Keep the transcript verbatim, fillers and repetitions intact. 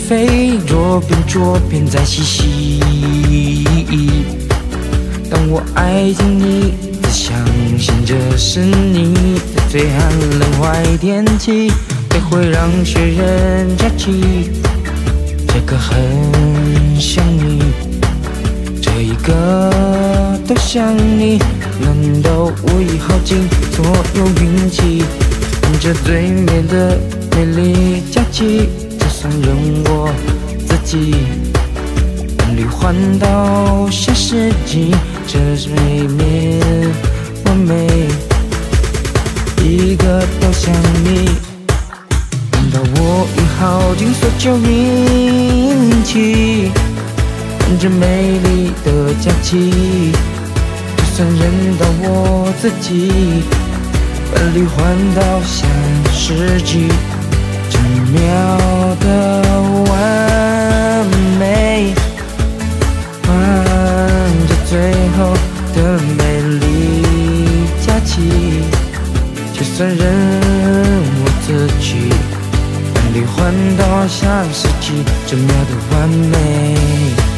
飞，左边左边在嬉戏。当我爱上你，只相信这是你，在最寒冷坏天气，也会让雪人假期。这个很想你，这一个都想你，难道我已耗尽所有运气？看着最美的美丽假期，就算任我自己奔旅环岛下世纪，这是美面完美，一个都想你。难道我已耗尽所有运气？看着美丽的假期，就算认到我自己奔旅环岛下世纪，这秒的完美，望着最后的美丽假期，就算认我自己奔旅环岛下世纪，这秒的完美。